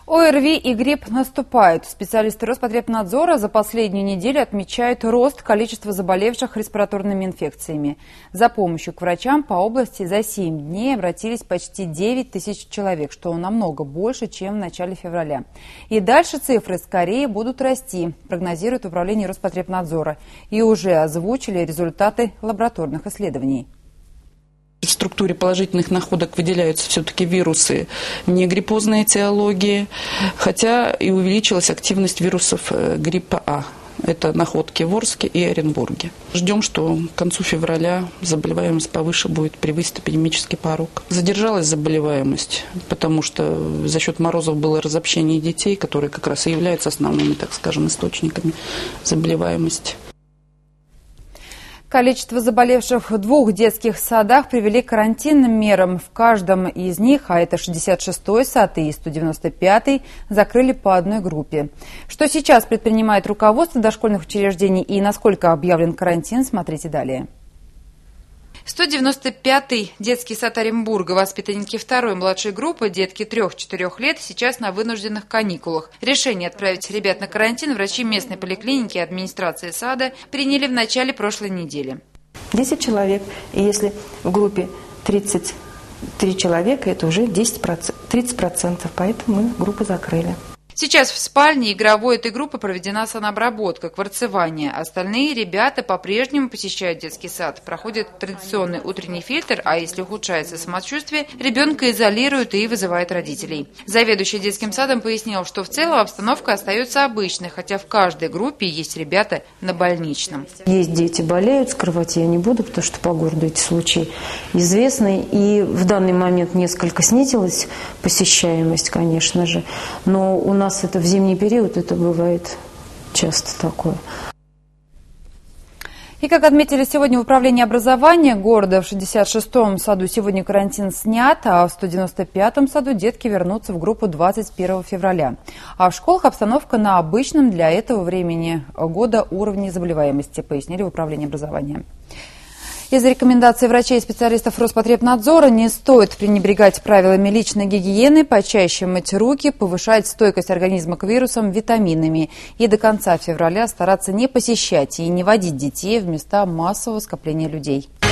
ОРВИ и грипп наступают. Специалисты Роспотребнадзора за последнюю неделю отмечают рост количества заболевших респираторными инфекциями. За помощью к врачам по области за 7 дней обратились почти 9 тысяч человек, что намного больше, чем в начале февраля. И дальше цифры скорее будут расти, прогнозирует Управление Роспотребнадзора. И уже озвучили результаты лабораторных исследований. В структуре положительных находок выделяются все-таки вирусы негриппозной этиологии, хотя и увеличилась активность вирусов гриппа А. Это находки в Орске и Оренбурге. Ждем, что к концу февраля заболеваемость повыше будет, превысить эпидемический порог. Задержалась заболеваемость, потому что за счет морозов было разобщение детей, которые как раз и являются основными, так скажем, источниками заболеваемости. Количество заболевших в 2 детских садах привели к карантинным мерам. В каждом из них, а это 66-й сад и 195-й, закрыли по одной группе. Что сейчас предпринимает руководство дошкольных учреждений и насколько объявлен карантин, смотрите далее. 195-й детский сад Оренбурга, воспитанники 2-й младшей группы, детки 3-4 лет, сейчас на вынужденных каникулах. Решение отправить ребят на карантин врачи местной поликлиники и администрации сада приняли в начале прошлой недели. 10 человек, и если в группе 33 человека, это уже 30%, поэтому мы группу закрыли. Сейчас в спальне игровой этой группы проведена санобработка, кварцевание. Остальные ребята по-прежнему посещают детский сад, проходят традиционный утренний фильтр, а если ухудшается самочувствие, ребенка изолируют и вызывают родителей. Заведующий детским садом пояснил, что в целом обстановка остается обычной, хотя в каждой группе есть ребята на больничном. Есть дети болеют, скрывать я не буду, потому что по городу эти случаи известны. И в данный момент несколько снизилась посещаемость, конечно же, но у нас это в зимний период, это бывает часто такое. И как отметили сегодня в управлении образования города, в 66-м саду сегодня карантин снят, а в 195-м саду детки вернутся в группу 21 февраля. А в школах обстановка на обычном для этого времени года уровне заболеваемости, пояснили в управлении образования. Из рекомендаций врачей и специалистов Роспотребнадзора не стоит пренебрегать правилами личной гигиены, почаще мыть руки, повышать стойкость организма к вирусам витаминами и до конца февраля стараться не посещать и не водить детей в места массового скопления людей.